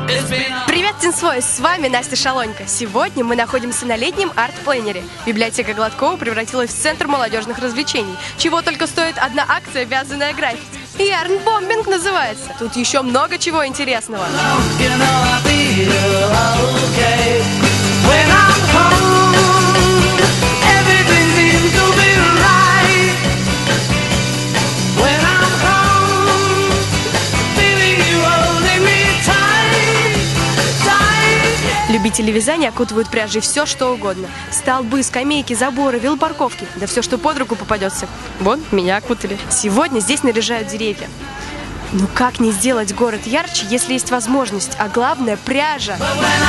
Привет, Тинсвой! С вами Настя Шалонька. Сегодня мы находимся на летнем арт-пленере. Библиотека Гладкова превратилась в центр молодежных развлечений. Чего только стоит одна акция «Вязаная граффити». Ярн-бомбинг называется. Тут еще много чего интересного. Любители вязания окутывают пряжей все, что угодно. Столбы, скамейки, заборы, велопарковки. Да все, что под руку попадется. Вон, меня окутали. Сегодня здесь наряжают деревья. Ну как не сделать город ярче, если есть возможность, а главное – пряжа.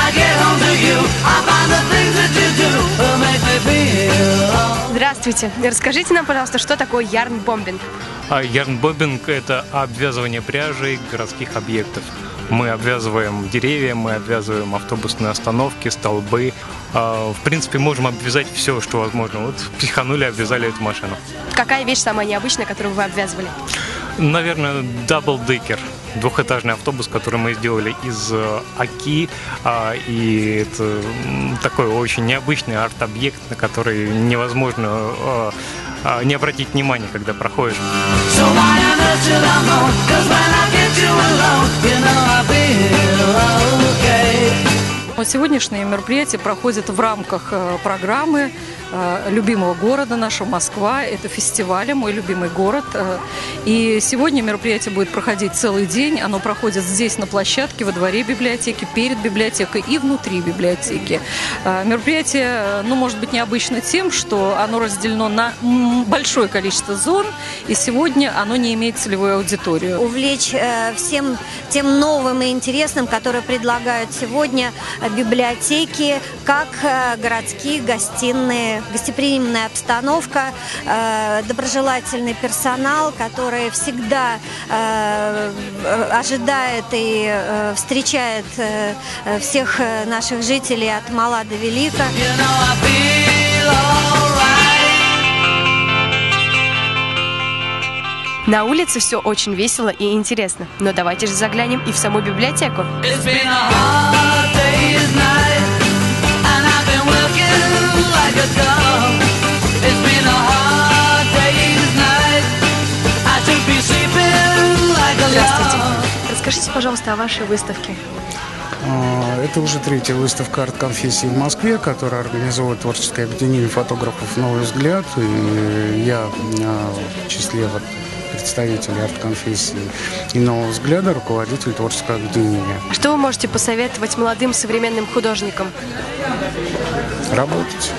Здравствуйте. Расскажите нам, пожалуйста, что такое ярн-бомбинг? Ярн-бомбинг – это обвязывание пряжей городских объектов. Мы обвязываем деревья, мы обвязываем автобусные остановки, столбы. В принципе, можем обвязать все, что возможно. Вот психанули, обвязали эту машину. Какая вещь самая необычная, которую вы обвязывали? Наверное, даблдекер. Двухэтажный автобус, который мы сделали из оки. И это такой очень необычный арт-объект, на который невозможно не обратить внимания, когда проходишь. Сегодняшнее мероприятие проходит в рамках программы любимого города нашего Москва. Это фестиваль «Мой любимый город». И сегодня мероприятие будет проходить целый день. Оно проходит здесь, на площадке, во дворе библиотеки, перед библиотекой и внутри библиотеки. Мероприятие, может быть, необычно тем, что оно разделено на большое количество зон, и сегодня оно не имеет целевую аудиторию. Увлечь всем тем новым и интересным, которые предлагают сегодня библиотеки, как городские гостиные, гостеприимная обстановка, доброжелательный персонал, который всегда ожидает и встречает всех наших жителей от мала до велика. На улице все очень весело и интересно. Но давайте же заглянем и в саму библиотеку. Здравствуйте. Расскажите, пожалуйста, о вашей выставке. Это уже третья выставка арт-конфессии в Москве, которая организовывает творческое объединение фотографов «Новый взгляд». И я в числе представителей арт-конфессии и «Нового взгляда» руководитель творческого объединения. Что вы можете посоветовать молодым современным художникам? Работать.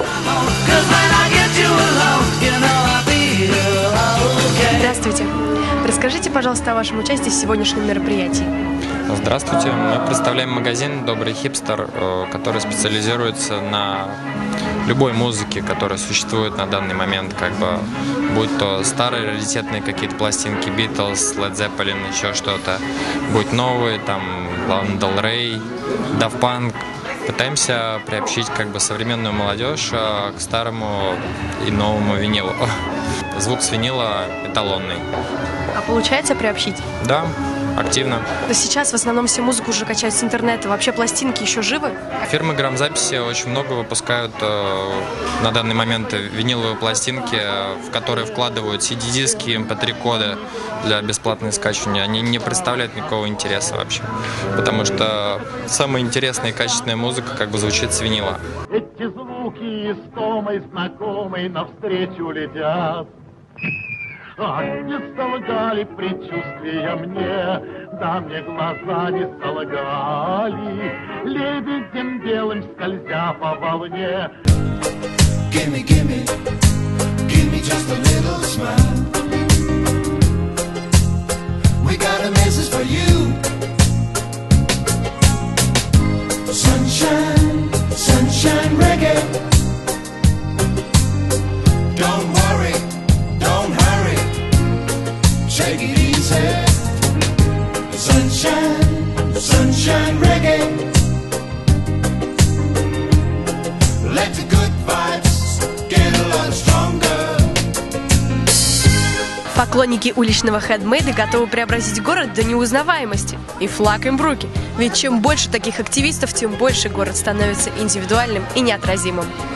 Здравствуйте. Расскажите, пожалуйста, о вашем участии в сегодняшнем мероприятии. Здравствуйте. Мы представляем магазин «Добрый хипстер», который специализируется на любой музыке, которая существует на данный момент, будь то старые раритетные какие-то пластинки, Beatles, Led Zeppelin, еще что-то, будь новые, Lana Del Rey, Daft Punk. Пытаемся приобщить современную молодежь к старому и новому винилу. Звук с винила эталонный. А получается приобщить? Да, активно. Но сейчас в основном все музыку уже качают с интернета. Вообще пластинки еще живы? Фирмы грамзаписи очень много выпускают на данный момент виниловые пластинки, в которые вкладывают CD-диски, MP3-коды для бесплатного скачивания. Они не представляют никакого интереса вообще. Потому что самая интересная и качественная музыка звучит с винила. Эти звуки истомой знакомой навстречу летят. Не солгали предчувствия мне, да мне глаза не солгали, лебедем белым скользя по волне. Give me just a little smile. We got a message for you. Sunshine, sunshine reggae. Don't worry, don't hurry. Take it easy. Sunshine, sunshine reggae. Let the good vibes get a lot stronger. Поклонники уличного хендмейда готовы преобразить город до неузнаваемости. И флаг им в руки. Ведь чем больше таких активистов, тем больше город становится индивидуальным и неотразимым.